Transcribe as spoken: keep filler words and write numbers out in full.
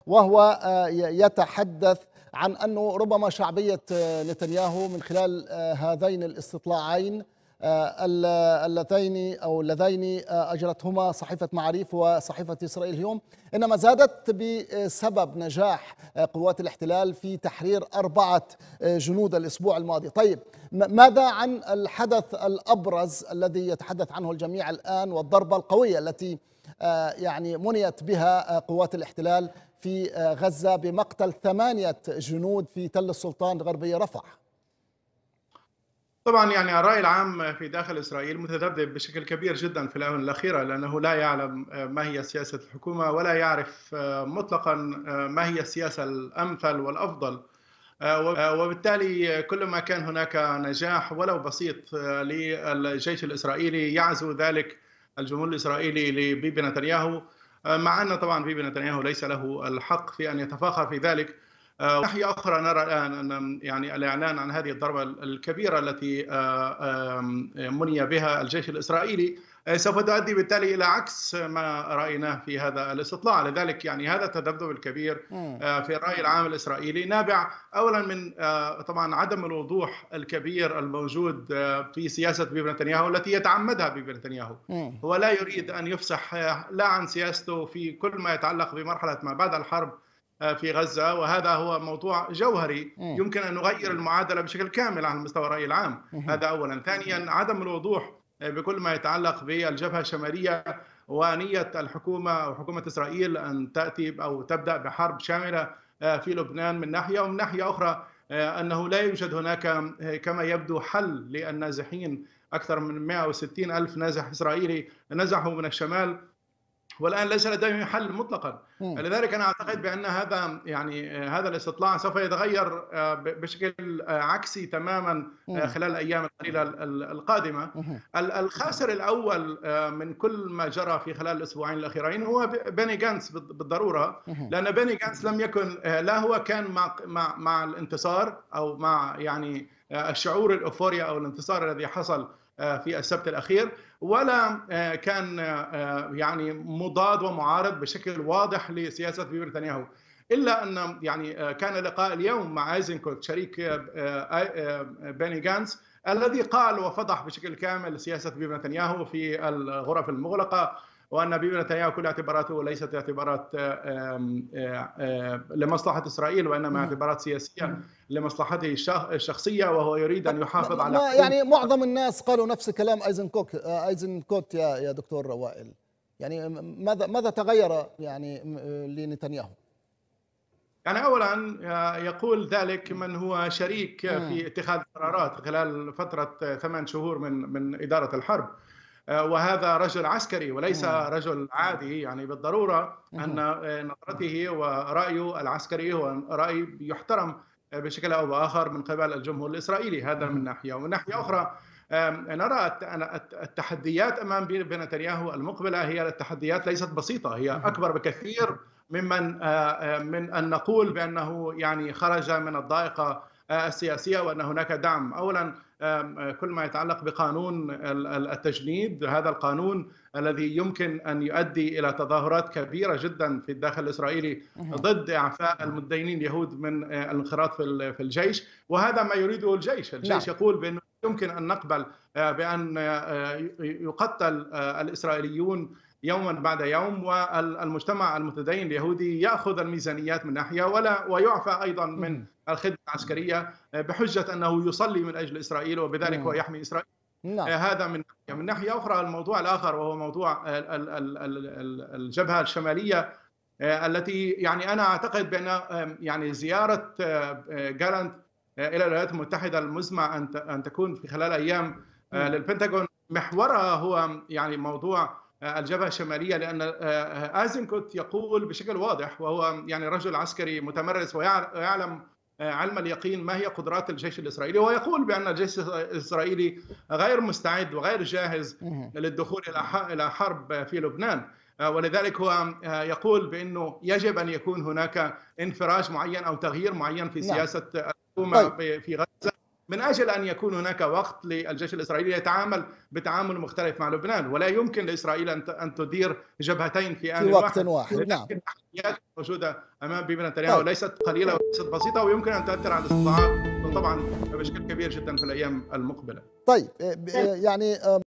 وهو يتحدث عن أنه ربما شعبية نتنياهو من خلال هذين الاستطلاعين اللتين أو اللذين أجرتهما صحيفة معاريف وصحيفة إسرائيل اليوم إنما زادت بسبب نجاح قوات الاحتلال في تحرير أربعة جنود الأسبوع الماضي. طيب، ماذا عن الحدث الأبرز الذي يتحدث عنه الجميع الآن والضربة القوية التي يعني منيت بها قوات الاحتلال في غزة بمقتل ثمانية جنود في تل السلطان غربي رفح؟ طبعا يعني الرأي العام في داخل إسرائيل متذبذب بشكل كبير جدا في الآونة الأخيرة، لأنه لا يعلم ما هي سياسة الحكومة ولا يعرف مطلقا ما هي السياسة الأمثل والأفضل، وبالتالي كل ما كان هناك نجاح ولو بسيط للجيش الإسرائيلي يعزو ذلك الجمهور الإسرائيلي لبيبي نتنياهو، مع أن طبعا بيبي نتنياهو ليس له الحق في أن يتفاخر في ذلك. ناحية أخرى نرى الآن أن يعني الإعلان عن هذه الضربة الكبيرة التي مني بها الجيش الإسرائيلي سوف تؤدي بالتالي إلى عكس ما رأيناه في هذا الاستطلاع. لذلك يعني هذا التذبذب الكبير في الرأي العام الإسرائيلي نابع أولا من طبعا عدم الوضوح الكبير الموجود في سياسة بيبي نتنياهو التي يتعمدها بيبي نتنياهو. هو لا يريد أن يفصح لا عن سياسته في كل ما يتعلق بمرحلة ما بعد الحرب في غزة، وهذا هو موضوع جوهري يمكن أن نغير المعادلة بشكل كامل على مستوى الرأي العام. هذا أولا. ثانيا، عدم الوضوح بكل ما يتعلق بالجبهة الشمالية ونية الحكومة وحكومة إسرائيل أن تأتي أو تبدأ بحرب شاملة في لبنان من ناحية، ومن ناحية أخرى أنه لا يوجد هناك كما يبدو حل للنازحين. أكثر من مئة وستين ألف نازح إسرائيلي نزحوا من الشمال والآن ليس لديهم حل مطلقا. لذلك أنا أعتقد بأن هذا يعني هذا الاستطلاع سوف يتغير بشكل عكسي تماما خلال الأيام القليلة القادمة. الخاسر الأول من كل ما جرى في خلال الأسبوعين الأخيرين هو بني غانتس بالضرورة، لأن بني غانتس لم يكن لا هو كان مع مع مع الانتصار أو مع يعني الشعور الأوفوريا أو الانتصار الذي حصل في السبت الأخير، ولا كان يعني مضاد ومعارض بشكل واضح لسياسة بيبي نتنياهو، إلا أن يعني كان لقاء اليوم مع ايزنكوت شريك بني غانتس الذي قال وفضح بشكل كامل سياسة بيبي نتنياهو في الغرف المغلقة، وأن بيبي نتنياهو كل اعتباراته ليست اعتبارات لمصلحة إسرائيل وإنما اعتبارات سياسية لمصلحته الشخصية، وهو يريد أن يحافظ على يعني معظم الناس قالوا نفس كلام ايزنكوت ايزنكوت يا يا دكتور وائل. يعني ماذا ماذا تغير يعني لنتنياهو؟ يعني أولا يقول ذلك من هو شريك في اتخاذ قرارات خلال فترة ثمان شهور من من إدارة الحرب، وهذا رجل عسكري وليس رجل عادي. يعني بالضرورة أن نظرته ورأيه العسكري هو رأي يحترم بشكل أو بآخر من قبل الجمهور الإسرائيلي. هذا من ناحية. ومن ناحية أخرى نرى التحديات أمام بيبي نتنياهو المقبلة هي التحديات ليست بسيطة، هي أكبر بكثير ممن من أن نقول بأنه يعني خرج من الضائقة السياسية وأن هناك دعم. أولا كل ما يتعلق بقانون التجنيد، هذا القانون الذي يمكن أن يؤدي إلى تظاهرات كبيرة جدا في الداخل الإسرائيلي ضد إعفاء المدينين اليهود من الانخراط في الجيش، وهذا ما يريده الجيش. الجيش يقول بأنه يمكن أن نقبل بأن يقتل الإسرائيليون يوما بعد يوم، والمجتمع المتدين اليهودي يأخذ الميزانيات من ناحية ولا ويعفى أيضا من الخدمة العسكرية بحجة أنه يصلي من أجل إسرائيل وبذلك هو يحمي إسرائيل. نعم. هذا من ناحية. من ناحية أخرى الموضوع الآخر وهو موضوع الجبهة الشمالية التي يعني أنا أعتقد بأن يعني زيارة جالانت إلى الولايات المتحدة المزمع أن تكون في خلال أيام للبنتاغون محورها هو يعني موضوع الجبهة الشمالية، لأن ايزنكوت يقول بشكل واضح وهو يعني رجل عسكري متمرس ويعلم علم اليقين ما هي قدرات الجيش الإسرائيلي، ويقول بأن الجيش الإسرائيلي غير مستعد وغير جاهز للدخول إلى حرب في لبنان، ولذلك هو يقول بأنه يجب أن يكون هناك انفراج معين أو تغيير معين في سياسة الحكومة في غزة من أجل أن يكون هناك وقت للجيش الإسرائيلي يتعامل بتعامل مختلف مع لبنان. ولا يمكن لإسرائيل أن تدير جبهتين في آن في وقت واحد, واحد. نعم. التحديات الموجودة أمام بنيامين نتنياهو طيب. ليست قليلة وليست بسيطة، ويمكن أن تؤثر على الاستطاعات طبعا بشكل كبير جدا في الأيام المقبلة. طيب يعني